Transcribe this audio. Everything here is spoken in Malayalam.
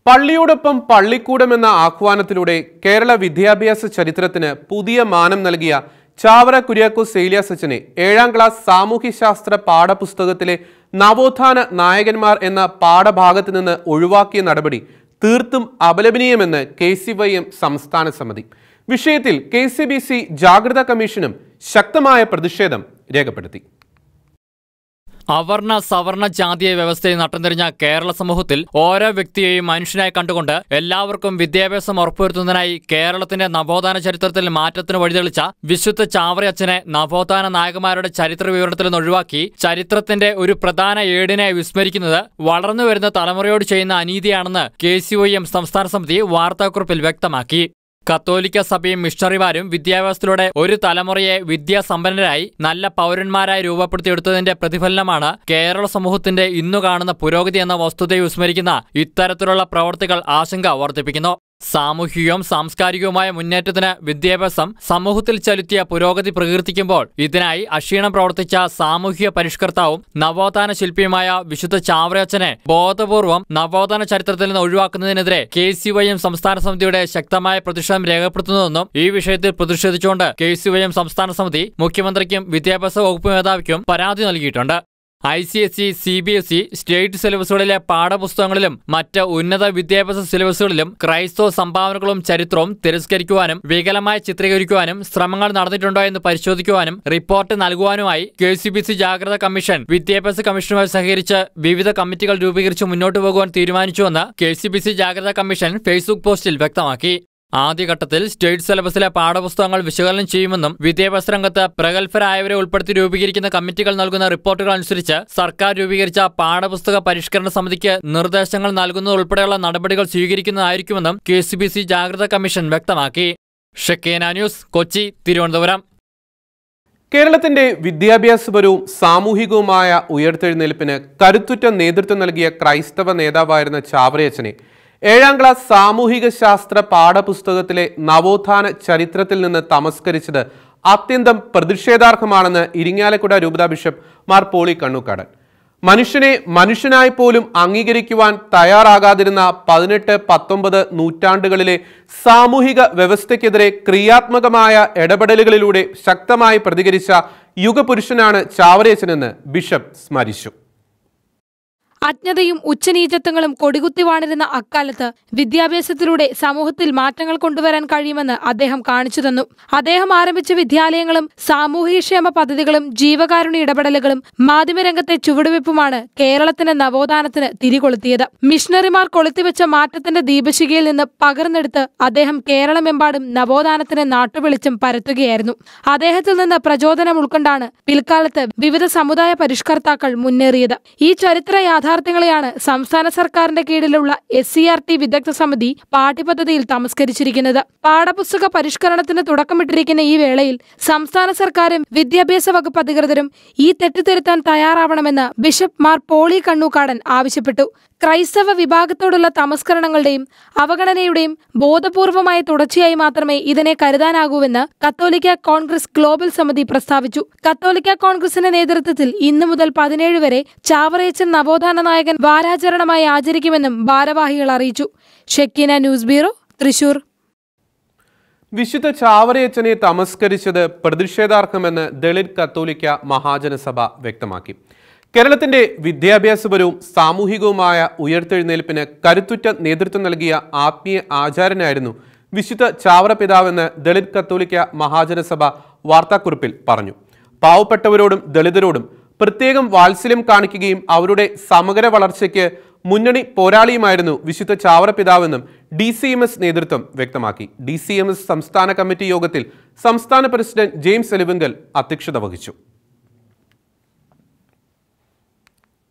പള്ളിയോടൊപ്പം പള്ളിക്കൂടം എന്ന ആഹ്വാനത്തിലൂടെ കേരള വിദ്യാഭ്യാസ ചരിത്രത്തിന് പുതിയ മാനം നൽകിയ ചാവറ കുര്യാക്കോസ് ഏലിയാസ് അച്ഛനെ 7ാം ക്ലാസ് സാമൂഹ്യശാസ്ത്ര പാഠപുസ്തകത്തിലെ നവോത്ഥാന നായകന്മാർ എന്ന പാഠഭാഗത്ത് നിന്ന് ഒഴിവാക്കിയ നടപടി തീർത്തും അപലപനീയമെന്ന് KCYM സംസ്ഥാന സമിതി. വിഷയത്തിൽ KCBC ജാഗ്രതാ കമ്മീഷനും ശക്തമായ പ്രതിഷേധം രേഖപ്പെടുത്തി. അവർണ സവർണ ജാതീയ വ്യവസ്ഥയെ നട്ടംതിരിഞ്ഞ കേരള സമൂഹത്തിൽ ഓരോ വ്യക്തിയെയും മനുഷ്യനായി കണ്ടുകൊണ്ട് എല്ലാവർക്കും വിദ്യാഭ്യാസം ഉറപ്പുവരുത്തുന്നതിനായി കേരളത്തിന്റെ നവോത്ഥാന ചരിത്രത്തിൽ മാറ്റത്തിന് വഴിതെളിച്ച വിശുദ്ധ ചാവറയച്ഛനെ നവോത്ഥാന നായകന്മാരുടെ ചരിത്ര വിവരണത്തിൽ നിന്ന് ഒഴിവാക്കി ചരിത്രത്തിന്റെ ഒരു പ്രധാന ഏടിനെ വിസ്മരിക്കുന്നത് വളർന്നുവരുന്ന തലമുറയോട് ചെയ്യുന്ന അനീതിയാണെന്ന് KCYM സംസ്ഥാന സമിതി വാർത്താക്കുറിപ്പിൽ വ്യക്തമാക്കി. കത്തോലിക്ക സഭയും മിഷണറിമാരും വിദ്യാഭ്യാസത്തിലൂടെ ഒരു തലമുറയെ വിദ്യാസമ്പന്നരായി നല്ല പൗരന്മാരായി രൂപപ്പെടുത്തിയെടുത്തതിന്റെ പ്രതിഫലനമാണ് കേരള സമൂഹത്തിന്റെ ഇന്നു കാണുന്ന പുരോഗതി എന്ന വസ്തുതയെ വിസ്മരിക്കുന്ന ഇത്തരത്തിലുള്ള പ്രവർത്തികൾ ആശങ്ക വർദ്ധിപ്പിക്കുന്നു. സാമൂഹികവും സാംസ്കാരികവുമായ മുന്നേറ്റത്തിന് വിദ്യാഭ്യാസം സമൂഹത്തിൽ ചെലുത്തിയ പുരോഗതി പ്രകീർത്തിക്കുമ്പോൾ ഇതിനായി അക്ഷീണം പ്രവർത്തിച്ച സാമൂഹിക പരിഷ്കർത്താവും നവോത്ഥാന ശില്പിയുമായ വിശുദ്ധ ചാവറയച്ഛനെ ബോധപൂർവം നവോത്ഥാന ചരിത്രത്തിൽ നിന്ന് ഒഴിവാക്കുന്നതിനെതിരെ KCYM സംസ്ഥാന സമിതിയുടെ ശക്തമായ പ്രതിഷേധം രേഖപ്പെടുത്തുന്നുവെന്നും ഈ വിഷയത്തിൽ പ്രതിഷേധിച്ചുകൊണ്ട് KCYM സംസ്ഥാന സമിതി മുഖ്യമന്ത്രിക്കും വിദ്യാഭ്യാസ വകുപ്പ് മേധാവിക്കും പരാതി നൽകിയിട്ടുണ്ട്. ICSE, CBSE സ്റ്റേറ്റ് സിലബസുകളിലെ പാഠപുസ്തകങ്ങളിലും മറ്റ് ഉന്നത വിദ്യാഭ്യാസ സിലബസുകളിലും ക്രൈസ്തവ സംഭാവനകളും ചരിത്രവും തിരസ്കരിക്കുവാനും വികലമായി ചിത്രീകരിക്കുവാനും ശ്രമങ്ങൾ നടന്നിട്ടുണ്ടോ എന്ന് പരിശോധിക്കുവാനും റിപ്പോർട്ട് നൽകുവാനുമായി KCBC ജാഗ്രതാ കമ്മീഷൻ വിദ്യാഭ്യാസ കമ്മീഷനുമായി സഹകരിച്ച് വിവിധ കമ്മിറ്റികൾ രൂപീകരിച്ച് മുന്നോട്ടു പോകുവാൻ തീരുമാനിച്ചുവെന്ന് KCBC ജാഗ്രതാ കമ്മീഷൻ ഫേസ്ബുക്ക് പോസ്റ്റിൽ വ്യക്തമാക്കി. ആദ്യഘട്ടത്തിൽ സ്റ്റേറ്റ് സിലബസിലെ പാഠപുസ്തകങ്ങൾ വിശകലനം ചെയ്യുമെന്നും വിദ്യാഭ്യാസ രംഗത്ത് പ്രഗത്ഭരായവരെ ഉൾപ്പെടുത്തി രൂപീകരിക്കുന്ന കമ്മിറ്റികൾ നൽകുന്ന റിപ്പോർട്ടുകൾ അനുസരിച്ച് സർക്കാർ രൂപീകരിച്ച പാഠപുസ്തക പരിഷ്കരണ സമിതിക്ക് നിർദ്ദേശങ്ങൾ നൽകുന്നതുൾപ്പെടെയുള്ള നടപടികൾ സ്വീകരിക്കുന്നതായിരിക്കുമെന്നും KCBC ജാഗ്രതാ കമ്മീഷൻ വ്യക്തമാക്കി. Shekinah news, Kochi, Thiruvananthapuram. കേരളത്തിന്റെ വിദ്യാഭ്യാസപരവും സാമൂഹികവുമായ ഉയർത്തെഴുന്നേൽപ്പിന് കരുത്തുറ്റ നേതൃത്വം നൽകിയ ക്രൈസ്തവ നേതാവായിരുന്ന ചാവറയച്ഛനെ 7ാം ക്ലാസ് സാമൂഹിക ശാസ്ത്ര പാഠപുസ്തകത്തിലെ നവോത്ഥാന ചരിത്രത്തിൽ നിന്ന് തമസ്കരിച്ചത് അത്യന്തം പ്രതിഷേധാർഹമാണെന്ന് ഇരിങ്ങാലക്കുട രൂപതാ ബിഷപ്പ് മാർ പോളി കണ്ണൂക്കാടൻ. മനുഷ്യനെ മനുഷ്യനായി പോലും അംഗീകരിക്കുവാൻ തയ്യാറാകാതിരുന്ന 18-19 നൂറ്റാണ്ടുകളിലെ സാമൂഹിക വ്യവസ്ഥയ്ക്കെതിരെ ക്രിയാത്മകമായ ഇടപെടലുകളിലൂടെ ശക്തമായി പ്രതികരിച്ച യുഗപുരുഷനാണ് ചാവറയച്ഛനെന്ന് ബിഷപ്പ് സ്മരിച്ചു. അജ്ഞതയും ഉച്ചനീചത്വങ്ങളും കൊടികുത്തി വാണിരുന്ന അക്കാലത്ത് വിദ്യാഭ്യാസത്തിലൂടെ സമൂഹത്തിൽ മാറ്റങ്ങൾ കൊണ്ടുവരാൻ കഴിയുമെന്ന് അദ്ദേഹം കാണിച്ചു തന്നു. അദ്ദേഹം ആരംഭിച്ച വിദ്യാലയങ്ങളും സാമൂഹികക്ഷേമ പദ്ധതികളും ജീവകാരുണ്യ ഇടപെടലുകളും മാധ്യമരംഗത്തെ ചുവടുവെപ്പുമാണ് കേരളത്തിന്റെ നവോത്ഥാനത്തിന് തിരികൊളുത്തിയത്. മിഷണറിമാർ കൊളുത്തിവെച്ച മാറ്റത്തിന്റെ ദീപശിഖയിൽ നിന്ന് പകർന്നെടുത്ത് അദ്ദേഹം കേരളമെമ്പാടും നവോത്ഥാനത്തിന് നാട്ടുവെളിച്ചം പരത്തുകയായിരുന്നു. അദ്ദേഹത്തിൽ നിന്ന് പ്രചോദനം ഉൾക്കൊണ്ടാണ് പിൽക്കാലത്ത് വിവിധ സമുദായ പരിഷ്കർത്താക്കൾ മുന്നേറിയത്. ഈ ചരിത്ര യാഥാർത്ഥ്യങ്ങളെയാണ് സംസ്ഥാന സർക്കാരിന്റെ കീഴിലുള്ള SCRT വിദഗ്ധ സമിതി പാഠ്യപദ്ധതിയിൽ തമസ്കരിച്ചിരിക്കുന്നത്. പാഠപുസ്തക പരിഷ്കരണത്തിന് തുടക്കമിട്ടിരിക്കുന്ന ഈ വേളയിൽ സംസ്ഥാന സർക്കാരും വിദ്യാഭ്യാസ വകുപ്പ് അധികൃതരും ഈ തെറ്റുതിരുത്താൻ തയ്യാറാവണമെന്ന് ബിഷപ്പ് മാർ പോളി കണ്ണൂക്കാടൻ ആവശ്യപ്പെട്ടു. ക്രൈസ്തവ വിഭാഗത്തോടുള്ള തമസ്കരണങ്ങളുടെയും അവഗണനയുടെയും ബോധപൂർവമായ തുടർച്ചയായി മാത്രമേ ഇതിനെ കരുതാനാകൂവെന്ന് കത്തോലിക്ക കോൺഗ്രസ് ഗ്ലോബൽ സമിതി പ്രസ്താവിച്ചു. കത്തോലിക്ക കോൺഗ്രസിന്റെ നേതൃത്വത്തിൽ ഇന്നു മുതൽ 17 വരെ ചാവറയച്ഛൻ നവോത്ഥാന നായകൻ വാരാചരണമായി ആചരിക്കുമെന്നും ഭാരവാഹികൾ അറിയിച്ചു. Shekinah news bureau, Thrissur. വിശുദ്ധ ചാവറയച്ഛനെ തമസ്കരിച്ചത് പ്രതിഷേധാർഹമെന്ന് ദളിത് കത്തോലിക്ക മഹാജനസഭ വ്യക്തമാക്കി. കേരളത്തിന്റെ വിദ്യാഭ്യാസപരവും സാമൂഹികവുമായ ഉയർത്തെഴുന്നേൽപ്പിന് കരുത്തുറ്റ നേതൃത്വം നൽകിയ ആത്മീയ ആചാര്യനായിരുന്നു വിശുദ്ധ ചാവറ പിതാവെന്ന് ദളിത് കത്തോലിക്ക മഹാജനസഭ വാർത്താക്കുറിപ്പിൽ പറഞ്ഞു. പാവപ്പെട്ടവരോടും ദളിതരോടും പ്രത്യേകം വാത്സല്യം കാണിക്കുകയും അവരുടെ സമഗ്ര വളർച്ചയ്ക്ക് മുന്നണി പോരാളിയുമായിരുന്നു വിശുദ്ധ ചാവറ പിതാവെന്നും DCMS നേതൃത്വം വ്യക്തമാക്കി. DCMS സംസ്ഥാന കമ്മിറ്റി യോഗത്തിൽ സംസ്ഥാന പ്രസിഡന്റ് ജെയിംസ് എലിവങ്കൽ അധ്യക്ഷത വഹിച്ചു.